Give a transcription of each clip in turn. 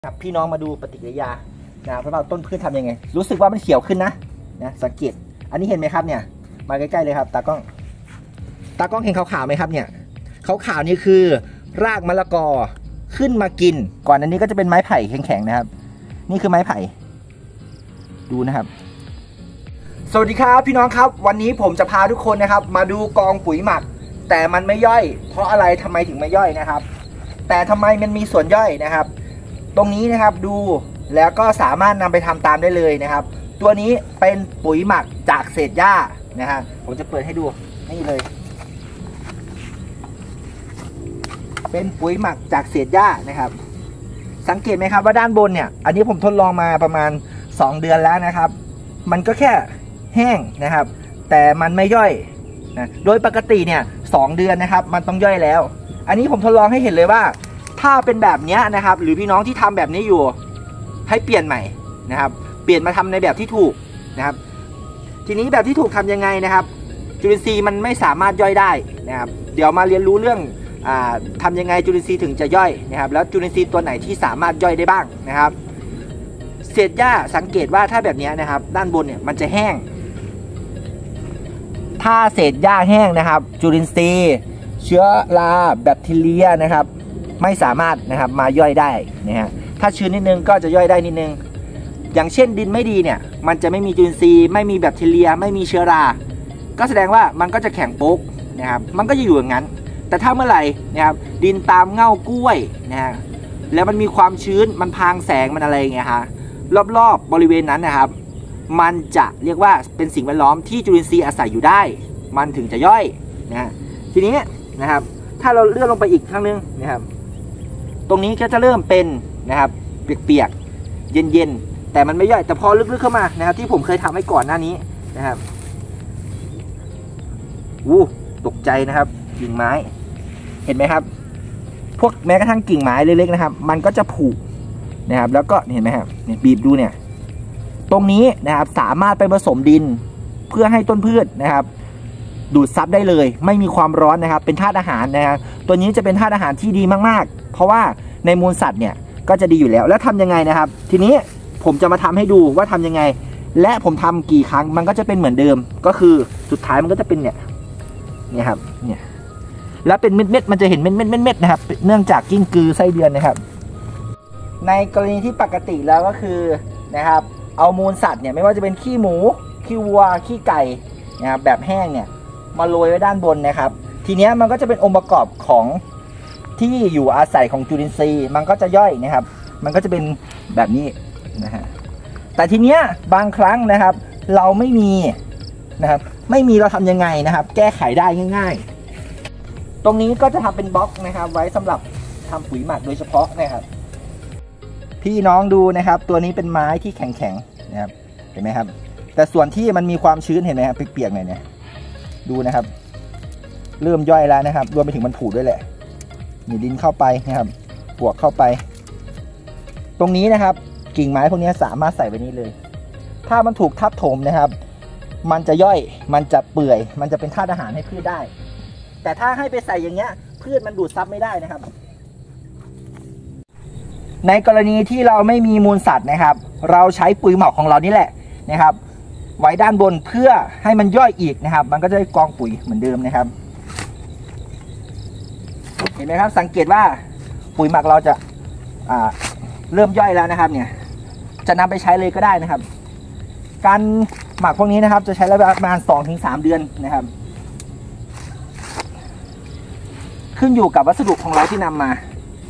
ครับพี่น้องมาดูปฏิกิริยาเพราะว่าต้นพืชทำยังไงรู้สึกว่ามันเขียวขึ้นนะสังเกตอันนี้เห็นไหมครับเนี่ยมาใกล้ๆเลยครับตากล้องเห็นขาวๆไหมครับเนี่ยขาวๆนี่คือรากมะละกอขึ้นมากินก่อนอันนี้ก็จะเป็นไม้ไผ่แข็งๆนะครับนี่คือไม้ไผ่ดูนะครับสวัสดีครับพี่น้องครับวันนี้ผมจะพาทุกคนนะครับมาดูกองปุ๋ยหมักแต่มันไม่ย่อยเพราะอะไรทำไมถึงไม่ย่อยนะครับแต่ทำไมมันมีส่วนย่อยนะครับตรงนี้นะครับดูแล้วก็สามารถนำไปทำตามได้เลยนะครับตัวนี้เป็นปุ๋ยหมักจากเศษหญ้านะฮะผมจะเปิดให้ดูนี่เลยเป็นปุ๋ยหมักจากเศษหญ้านะครับสังเกตไหมครับว่าด้านบนเนี่ยอันนี้ผมทดลองมาประมาณ2 เดือนแล้วนะครับมันก็แค่แห้งนะครับแต่มันไม่ย่อยนะโดยปกติเนี่ย2 เดือนนะครับมันต้องย่อยแล้วอันนี้ผมทดลองให้เห็นเลยว่าถ้าเป็นแบบนี้นะครับหรือพี่น้องที่ทำแบบนี้อยู่ให้เปลี่ยนใหม่นะครับเปลี่ยนมาทำในแบบที่ถูกนะครับทีนี้แบบที่ถูกทำยังไงนะครับจุลินทรีย์มันไม่สามารถย่อยได้นะครับเดี๋ยวมาเรียนรู้เรื่องทำยังไงจุลินทรีย์ถึงจะย่อยนะครับแล้วจุลินทรีย์ตัวไหนที่สามารถย่อยได้บ้างนะครับเศษหญ้าสังเกตว่าถ้าแบบนี้นะครับด้านบนเนี่ยมันจะแห้งถ้าเศษหญ้าแห้งนะครับจุลินทรีย์เชื้อราแบคทีเรียนะครับไม่สามารถนะครับมาย่อยได้นะฮะถ้าชื้นนิดนึงก็จะย่อยได้นิดนึงอย่างเช่นดินไม่ดีเนี่ยมันจะไม่มีจุลินทรีย์ไม่มีแบคทีเรียไม่มีเชื้อราก็แสดงว่ามันก็จะแข็งโป๊กนะครับมันก็จะอยู่อย่างนั้นแต่ถ้าเมื่อไหร่นะครับดินตามเง่ากล้วยนะฮะแล้วมันมีความชื้นมันพรางแสงมันอะไรอย่างเงี้ยฮะรอบๆบริเวณนั้นนะครับมันจะเรียกว่าเป็นสิ่งแวดล้อมที่จุลินทรีย์อาศัยอยู่ได้มันถึงจะย่อยนะฮะทีนี้นะครับถ้าเราเลื่อนลงไปอีกครั้งนึงนะครับตรงนี้ก็จะเริ่มเป็นนะครับเปียกๆเย็นๆแต่มันไม่ย่อยแต่พอลึกๆเข้ามานะครับที่ผมเคยทำให้ก่อนหน้านี้นะครับตกใจนะครับกิ่งไม้เห็นไหมครับพวกแม้กระทั่งกิ่งไม้เล็กๆนะครับมันก็จะผุนะครับแล้วก็เห็นไหมครับเนี่ยบีบดูเนี่ยตรงนี้นะครับสามารถไปผสมดินเพื่อให้ต้นพืชนะครับดูดซับได้เลยไม่มีความร้อนนะครับเป็นธาตุอาหารนะครับตัวนี้จะเป็นธาตุอาหารที่ดีมากๆเพราะว่าในมูลสัตว์เนี่ยก็จะดีอยู่แล้วทำยังไงนะครับทีนี้ผมจะมาทำให้ดูว่าทำยังไงและผมทำกี่ครั้งมันก็จะเป็นเหมือนเดิมก็คือสุดท้ายมันก็จะเป็นเนี่ยครับเนี่ยแล้วเป็นเม็ดมันจะเห็นเม็ดนะครับเนื่องจากกิ้งกือไส้เดือนนะครับในกรณีที่ปกติแล้วก็คือนะครับเอามูลสัตว์เนี่ยไม่ว่าจะเป็นขี้หมูขี้วัวขี้ไก่นะครับแบบแห้งเนี่ยมาโรยไว้ด้านบนนะครับทีนี้มันก็จะเป็นองค์ประกอบของที่อยู่อาศัยของจุลินทรีย์มันก็จะย่อยนะครับมันก็จะเป็นแบบนี้นะฮะแต่ทีเนี้ยบางครั้งนะครับเราไม่มีนะครับเราทำยังไงนะครับแก้ไขได้ง่ายๆตรงนี้ก็จะทำเป็นบล็อกนะครับไว้สำหรับทำปุ๋ยหมักโดยเฉพาะนะครับพี่น้องดูนะครับตัวนี้เป็นไม้ที่แข็งๆนะครับเห็นไหมครับแต่ส่วนที่มันมีความชื้นเห็นไหมครับเปียกๆหน่อยเนี่ยดูนะครับเริ่มย่อยแล้วนะครับรวมไปถึงมันผุด้วยแหละมีดินเข้าไปนะครับปวกเข้าไปตรงนี้นะครับกิ่งไม้พวกนี้สามารถใส่ไว้นี้เลยถ้ามันถูกทับถมนะครับมันจะย่อยมันจะเปื่อยมันจะเป็นธาตุอาหารให้พืชได้แต่ถ้าให้ไปใส่อย่างเงี้ยพืชมันดูดซับไม่ได้นะครับในกรณีที่เราไม่มีมูลสัตว์นะครับเราใช้ปุ๋ยหมักของเรานี่แหละนะครับไว้ด้านบนเพื่อให้มันย่อยอีกนะครับมันก็จะได้กองปุ๋ยเหมือนเดิมนะครับเห็นไหมครับสังเกตว่าปุ๋ยหมักเราจะเริ่มย่อยแล้วนะครับเนี่ยจะนำไปใช้เลยก็ได้นะครับการหมักพวกนี้นะครับจะใช้ระยะประมาณ 2-3 เดือนนะครับขึ้นอยู่กับวัสดุของเราที่นำมา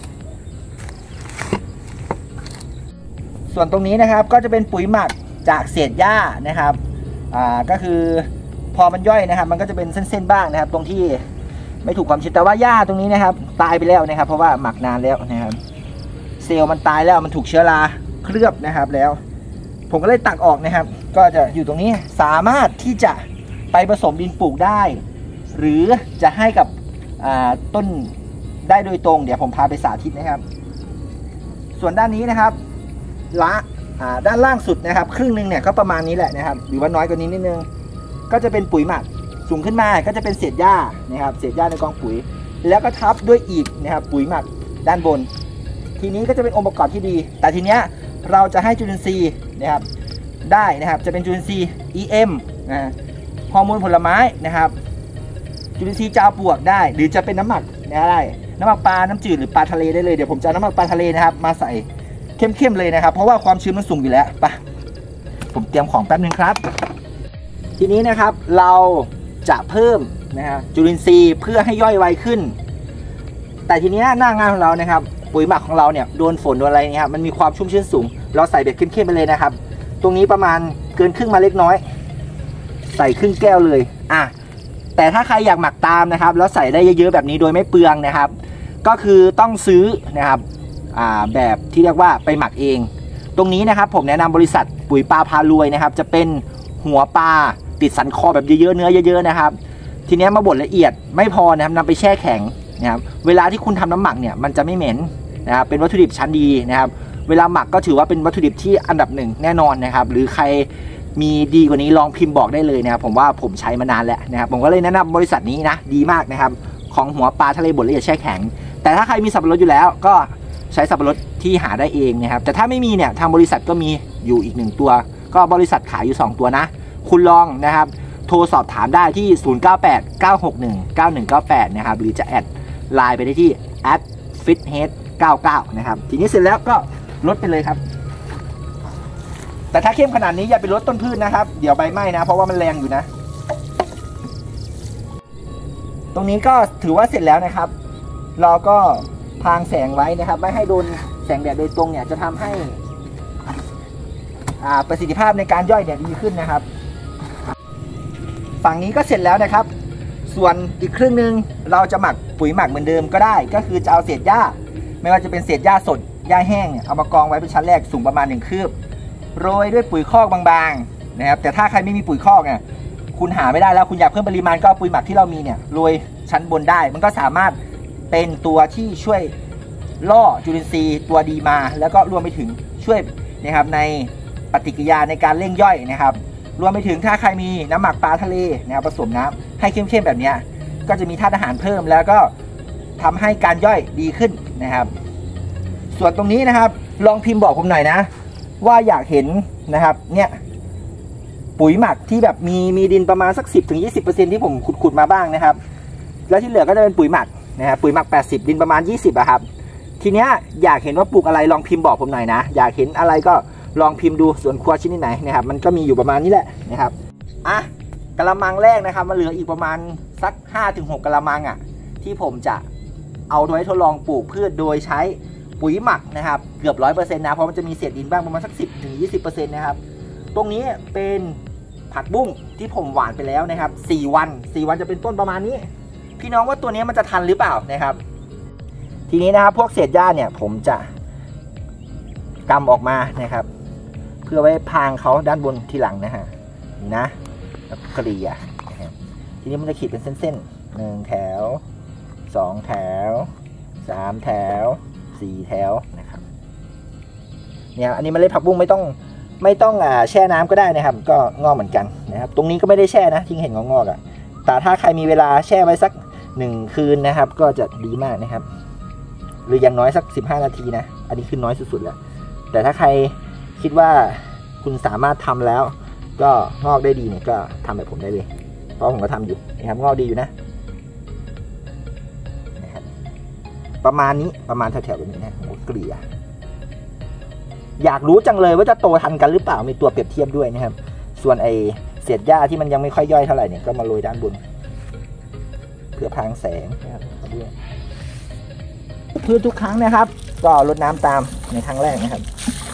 ส่วนตรงนี้นะครับก็จะเป็นปุ๋ยหมักจากเศษหญ้านะครับก็คือพอมันย่อยนะครับมันก็จะเป็นเส้นๆบ้างนะครับตรงที่ไม่ถูกความชื้นแต่ว่าหญ้าตรงนี้นะครับตายไปแล้วนะครับเพราะว่าหมักนานแล้วนะครับเซลล์มันตายแล้วมันถูกเชื้อราเคลือบนะครับแล้วผมก็เลยตักออกนะครับก็จะอยู่ตรงนี้สามารถที่จะไปผสมดินปลูกได้หรือจะให้กับต้นได้โดยตรงเดี๋ยวผมพาไปสาธิตนะครับส่วนด้านนี้นะครับด้านล่างสุดนะครับครึ่งนึงเนี่ยก็ประมาณนี้แหละนะครับหรือว่าน้อยกว่านี้นิดนึงก็จะเป็นปุ๋ยหมักสูงขึ้นมาก็จะเป็นเศษหญ้านะครับเศษหญ้าในกองปุ๋ยแล้วก็ทับด้วยอีกนะครับปุ๋ยหมักด้านบนทีนี้ก็จะเป็นองค์ประกอบที่ดีแต่ทีเนี้ยเราจะให้จุลินทรีย์นะครับได้นะครับจะเป็นจุลินทรีย์ EM ฮอร์โมนผลไม้นะครับจุลินทรีย์จาวปลวกได้หรือจะเป็นน้ำหมักได้น้ำหมักปลาน้ำจืดหรือปลาทะเลได้เลยเดี๋ยวผมจะน้ำหมักปลาทะเลนะครับมาใส่เข้มๆเลยนะครับเพราะว่าความชื้นมันสูงอยู่แล้วไปผมเตรียมของแป๊บนึงครับทีนี้นะครับเราจะเพิ่มนะครับจุลินทรีย์เพื่อให้ย่อยไวขึ้นแต่ทีนี้หน้างานของเรานะครับปุ๋ยหมักของเราเนี่ยโดนฝนโดนอะไรเนี่ยครับมันมีความชุ่มชื้นสูงเราใส่แบบเข้มๆไปเลยนะครับตรงนี้ประมาณเกินครึ่งมาเล็กน้อยใส่ครึ่งแก้วเลยแต่ถ้าใครอยากหมักตามนะครับแล้วใส่ได้เยอะๆแบบนี้โดยไม่เปลืองนะครับก็คือต้องซื้อนะครับแบบที่เรียกว่าไปหมักเองตรงนี้นะครับผมแนะนำบริษัทปุ๋ยปลาพารวยนะครับจะเป็นหัวปลาติดสันคอแบบเยอะๆเนื้อเยอะๆนะครับทีนี้มาบดละเอียดไม่พอนะครับนำไปแช่แข็งนะครับเวลาที่คุณทำน้ำหมักเนี่ยมันจะไม่เหม็นนะครับเป็นวัตถุดิบชั้นดีนะครับเวลาหมักก็ถือว่าเป็นวัตถุดิบที่อันดับหนึ่งแน่นอนนะครับหรือใครมีดีกว่านี้ลองพิมพ์บอกได้เลยนะครับผมว่าผมใช้มานานแล้วนะครับผมก็เลยแนะนำบริษัทนี้นะดีมากนะครับของหัวปลาทะเลบดละเอียดแช่แข็งแต่ถ้าใครมีสับปะรดอยู่แล้วก็ใช้สับปะรดที่หาได้เองนะครับแต่ถ้าไม่มีเนี่ยทางบริษัทก็มีอยู่อีก1ตัวก็บริษัทขายอยู่2ตัวนะคุณลองนะครับโทรสอบถามได้ที่0989619198นะครับหรือจะแอดไลน์ไปได้ที่ @fithead99นะครับทีนี้เสร็จแล้วก็ลดไปเลยครับแต่ถ้าเข้มขนาดนี้อย่าไปลดต้นพืชนะครับเดี๋ยวใบไหม้นะเพราะว่ามันแรงอยู่นะตรงนี้ก็ถือว่าเสร็จแล้วนะครับเราก็พรางแสงไว้นะครับไม่ให้โดนแสงแดดโดยตรงเนี่ยจะทำให้ประสิทธิภาพในการย่อยเนี่ยดีขึ้นนะครับฝั่งนี้ก็เสร็จแล้วนะครับส่วนอีกครึ่งนึงเราจะหมักปุ๋ยหมักเหมือนเดิมก็ได้ก็คือจะเอาเศษหญ้าไม่ว่าจะเป็นเศษหญ้าสดหญ้าแห้งเนี่ยเอามากองไว้เป็นชั้นแรกสูงประมาณ1 คืบโรยด้วยปุ๋ยคอกบางๆนะครับแต่ถ้าใครไม่มีปุ๋ยคอกเนี่ยคุณหาไม่ได้แล้วคุณอยากเพิ่มปริมาณก็เอาปุ๋ยหมักที่เรามีเนี่ยโรยชั้นบนได้มันก็สามารถเป็นตัวที่ช่วยล่อจุลินทรีย์ตัวดีมาแล้วก็รวมไปถึงช่วยนะครับในปฏิกิริยาในการเร่งย่อยนะครับรวมไปถึงถ้าใครมีน้ำหมักปลาทะเลนะครับผสมน้ำให้เข้มๆแบบนี้ก็จะมีธาตุอาหารเพิ่มแล้วก็ทำให้การย่อยดีขึ้นนะครับส่วนตรงนี้นะครับลองพิมพ์บอกผมหน่อยนะว่าอยากเห็นนะครับเนี่ยปุ๋ยหมักที่แบบมีดินประมาณสัก 10-20% ที่ผมขุดมาบ้างนะครับแล้วที่เหลือก็จะเป็นปุ๋ยหมักนะครับปุ๋ยหมัก80ดินประมาณ20อะครับทีเนี้ยอยากเห็นว่าปลูกอะไรลองพิมพ์บอกผมหน่อยนะอยากเห็นอะไรก็ลองพิมพ์ดูส่วนครัวชนิดไหนนะครับมันก็มีอยู่ประมาณนี้แหละนะครับกะละมังแรกนะครับมันเหลืออีกประมาณสัก 5-6 กะละมังที่ผมจะเอาไว้ทดลองปลูกพืชโดยใช้ปุ๋ยหมักนะครับเกือบ 100% นะเพราะมันจะมีเศษดินบ้างประมาณสัก 10-20% นะครับตรงนี้เป็นผักบุ้งที่ผมหว่านไปแล้วนะครับ4 วันจะเป็นต้นประมาณนี้พี่น้องว่าตัวนี้มันจะทันหรือเปล่านะครับทีนี้นะครับพวกเศษหญ้าเนี่ยผมจะกำออกมานะครับเพื่อไว้พรางเขาด้านบนทีหลังนะฮะนี่นะแล้วเกลี่ยนะครับทีนี้มันจะขีดเป็นเส้นๆ1 แถว2 แถว3 แถว4 แถวนะครับเนี่ยอันนี้เมล็ดผักบุ้งไม่ต้องแช่น้ำก็ได้นะครับก็งอกเหมือนกันนะครับตรงนี้ก็ไม่ได้แช่นะที่เห็นงอกแต่ถ้าใครมีเวลาแช่ไว้สัก1 คืนนะครับก็จะดีมากนะครับหรืออย่างน้อยสัก15 นาทีนะอันนี้คือน้อยสุดๆแล้วแต่ถ้าใครคิดว่าคุณสามารถทำแล้วก็งอกได้ดีเนี่ยก็ทำแบบผมได้เลยเพราะผมก็ทำอยู่นะครับงอกดีอยู่นะประมาณนี้ประมาณแถวๆแบบนี้นะโอ้เกลี่ยอยากรู้จังเลยว่าจะโตทันกันหรือเปล่ามีตัวเปรียบเทียบด้วยนะครับส่วนไอเศษหญ้าที่มันยังไม่ค่อยย่อยเท่าไหร่เนี่ยก็มาโรยด้านบนเพื่อพรางแสงนะครับพืชทุกครั้งนะครับก็รดน้ำตามในครั้งแรกนะครับ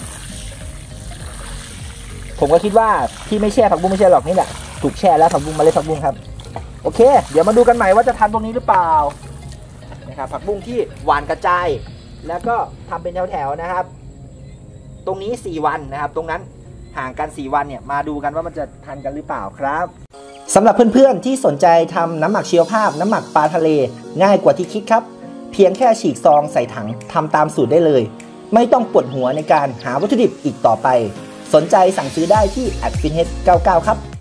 ผมก็คิดว่าที่ไม่แช่ผักบุ้งไม่ใช่หรอกนี่แหละถูกแช่แล้วผักบุ้งเมล็ดผักบุ้งครับโอเคเดี๋ยวมาดูกันใหม่ว่าจะทันตรงนี้หรือเปล่านะครับผักบุ้งที่หวานกระจายแล้วก็ทำเป็นแถวๆนะครับตรงนี้4 วันนะครับตรงนั้นห่างกัน4 วันเนี่ยมาดูกันว่ามันจะทันกันหรือเปล่าครับสำหรับเพื่อนๆที่สนใจทำน้ำหมักชีวภาพน้ำหมักปลาทะเลง่ายกว่าที่คิดครับเพียงแค่ฉีกซองใส่ถังทำตามสูตรได้เลยไม่ต้องปวดหัวในการหาวัตถุดิบอีกต่อไปสนใจสั่งซื้อได้ที่ @fithead99 ครับ